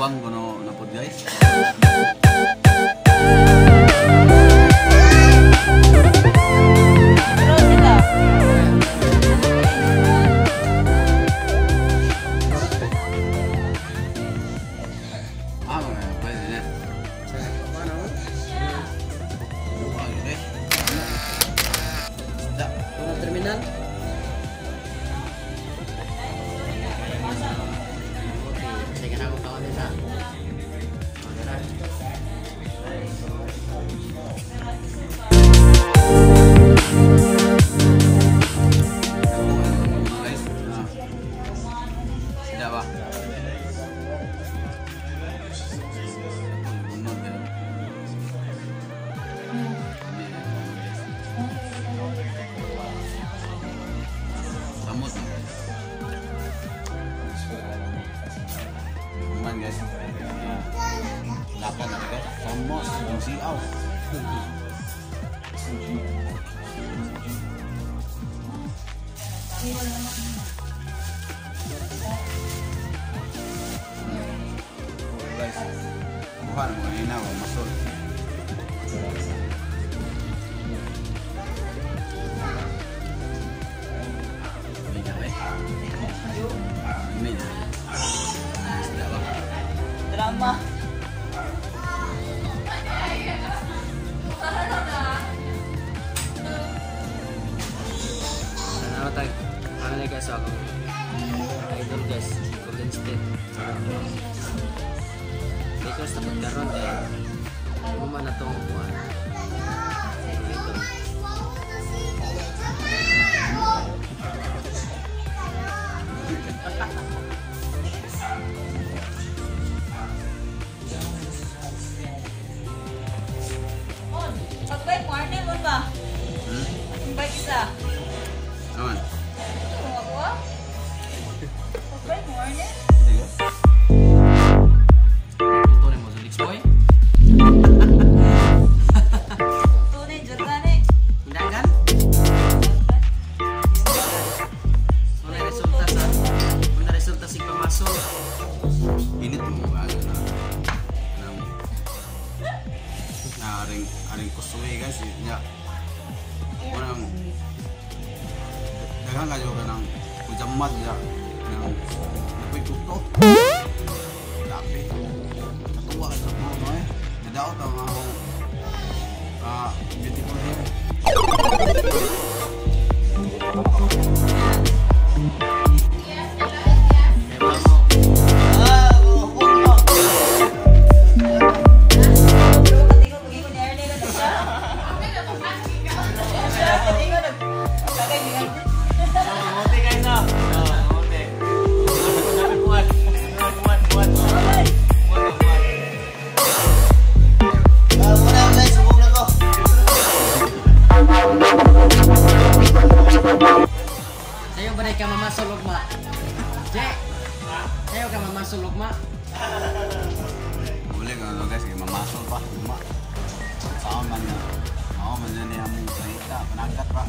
Mukbang ko na po guys. Terminal. Sige na ako kawan nila. Tidak ba? Cuman guys, lapan na guys, samos, yung siaw. Guys, bukan mo na masuk. Drama. Ano tag? Ano na guys ako? Idol guys, Golden State. Because na magkaroon mo man na itong buwan. Idol. Pag-bike mo, Arnel, mo ba? Pag-bike isa. Aman. Kung ako ah? Pag-bike mo, Arnel? Tutunin mo sa Dix Boy? Tunay, Jordan eh. Hindagan? Muna resulta si pamasok. Init mo ba? Aring kusuwi guys, ya. Orang dagang kayo ka ng kujamat ya, ng napoy tukto. Tapi natuwa ka sa mga eh. Nadaot ang akong beautiful hair. Sayo ba ka mamasulog ma? Je! Sayo ka mamasulog ma? Boleh kalau guys, mamasol pa, cuma sama man na. Ako man na niya mong salita, panangkat pa.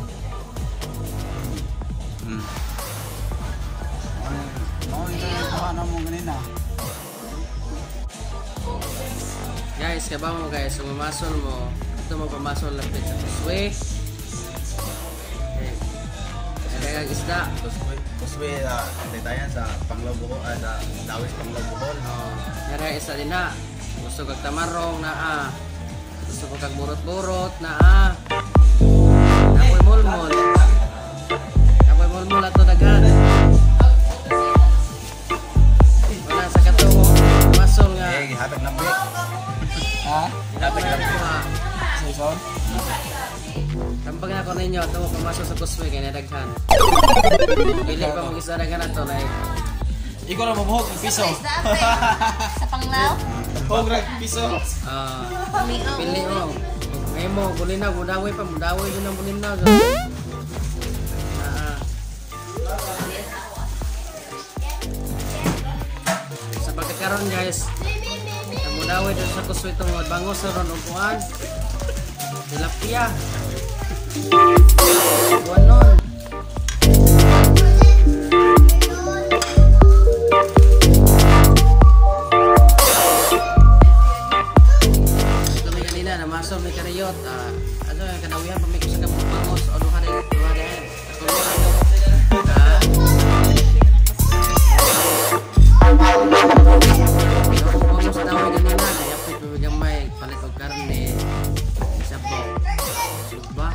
Ito yung kuha mo ganina. Guys, kaba mo guys, sumamasol mo. Ito mo pamasol lapit sa kuswe. Kaya ang isda. Kuswe detayan sa Panglabuhol, sa Dawis Panglabuhol. Kaya isa din ha. Gusto kag tamarong na Gusto ko kag burot-burot na Napoy mulmol. Napoy mulmol ato dagan. Wala sa kato masol nga. Hatag lang ba? Ha? Hatag lang ko ha. Saison? Tampag na ko ninyo, ito mo pumasok sa kuswe kaya nadaghan. Pili pa mag-isa dagan na ito na Ikaw na mabuhok ng piso. Sa Panglaw? Huwag piso. Pili mo. Ngayon mo, bulinaw, mudaway pa, mudaway din ang bulinaw. Sa pagkakaroon guys, ang mudaway din sa kuswe itong bangos sa ron upuan. Tilapia. Buwanon. sa may karayot. Ano yung kanawihan pa may kasi ka bangos o duha na yun. Bangos daw yun nila. Kaya pipigang may palit o karne. Sabaw. Suba.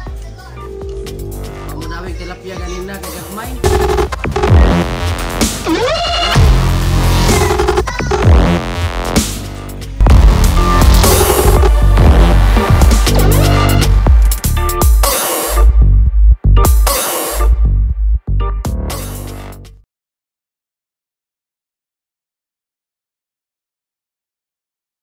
Pamunawin tilapia ganina kagagmay.